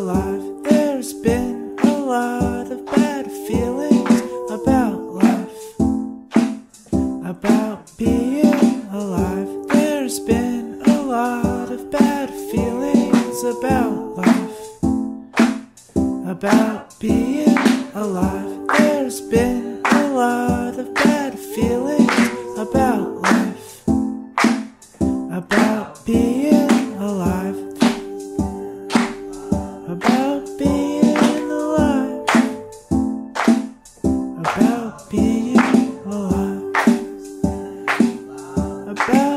alive. There's been a lot of bad feelings about life, about being alive. There's been a lot of bad feelings about life, about being alive. There's been a lot of bad feelings about life, about being alive, about being alive, about being alive, about